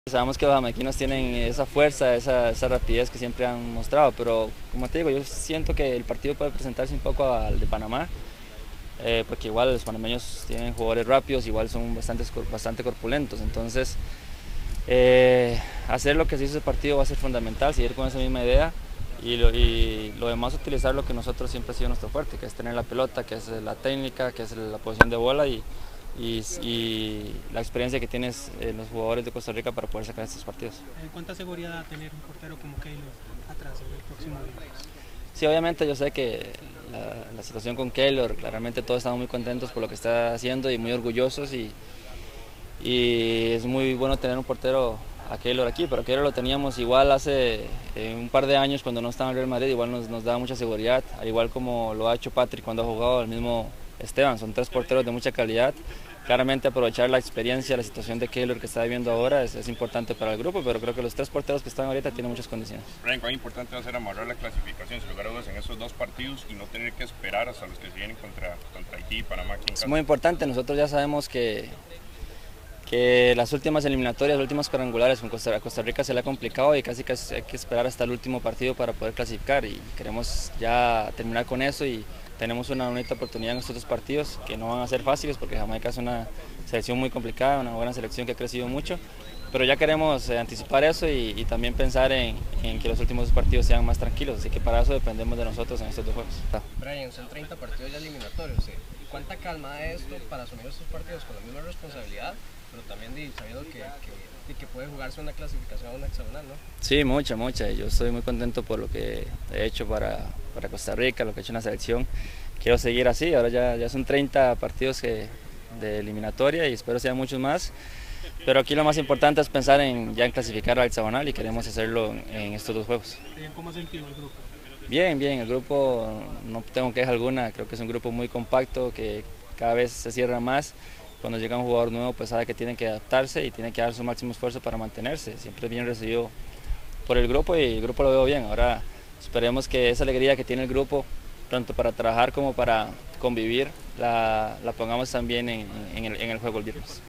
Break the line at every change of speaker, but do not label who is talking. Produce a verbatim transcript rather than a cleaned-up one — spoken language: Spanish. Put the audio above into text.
Sabemos que los jamaiquinos tienen esa fuerza, esa, esa rapidez que siempre han mostrado, pero como te digo, yo siento que el partido puede presentarse un poco al de Panamá, eh, porque igual los panameños tienen jugadores rápidos, igual son bastante, bastante corpulentos, entonces eh, hacer lo que se hizo ese partido va a ser fundamental, seguir con esa misma idea y lo, y lo demás utilizar lo que nosotros siempre ha sido nuestro fuerte, que es tener la pelota, que es la técnica, que es la posición de bola y Y, y, la experiencia que tienes en los jugadores de Costa Rica para poder sacar estos partidos.
¿Cuánta seguridad da tener un portero como Keylor atrás en el próximo día?
Sí, obviamente yo sé que la, la situación con Keylor, claramente todos estamos muy contentos por lo que está haciendo y muy orgullosos y, y es muy bueno tener un portero a Keylor aquí, pero Keylor lo teníamos igual hace eh, un par de años cuando no estaba en el Real Madrid, igual nos, nos daba mucha seguridad, al igual como lo ha hecho Patrick cuando ha jugado, el mismo Esteban, son tres porteros de mucha calidad. Claramente aprovechar la experiencia, la situación de Keylor que está viviendo ahora es, es importante para el grupo, pero creo que los tres porteros que están ahorita tienen muchas condiciones.
Brian, cuán importante va a ser amarrar la clasificación, sin lugar a dudas, en esos dos partidos y no tener que esperar hasta los que se vienen contra, contra Haití y Panamá aquí en casa.
Es muy importante, nosotros ya sabemos que, que las últimas eliminatorias, las últimas cuadrangulares con Costa, Costa Rica se le ha complicado y casi, casi hay que esperar hasta el último partido para poder clasificar y queremos ya terminar con eso y tenemos una bonita oportunidad en estos dos partidos que no van a ser fáciles porque Jamaica es una selección muy complicada, una buena selección que ha crecido mucho, pero ya queremos eh, anticipar eso y, y también pensar en, en que los últimos dos partidos sean más tranquilos, así que para eso dependemos de nosotros en estos dos juegos.
Brian, son treinta partidos ya eliminatorios, ¿sí? ¿Cuánta calma da esto para asumir estos partidos con la misma responsabilidad, pero también sabiendo que, que, que puede jugarse una clasificación a una hexagonal, ¿no?
Sí, mucha, mucha. Yo estoy muy contento por lo que he hecho para, para Costa Rica, lo que he hecho en la selección. Quiero seguir así, ahora ya, ya son treinta partidos que, de eliminatoria y espero sean muchos más. Pero aquí lo más importante es pensar en ya en clasificar al hexagonal y queremos hacerlo en, en estos dos juegos.
¿Cómo ha sentido el grupo?
Bien, bien, el grupo no tengo queja alguna, creo que es un grupo muy compacto que cada vez se cierra más. Cuando llega un jugador nuevo pues sabe que tiene que adaptarse y tiene que dar su máximo esfuerzo para mantenerse. Siempre es bien recibido por el grupo y el grupo lo veo bien. Ahora esperemos que esa alegría que tiene el grupo, tanto para trabajar como para convivir, la, la pongamos también en, en, el, en el juego el viernes.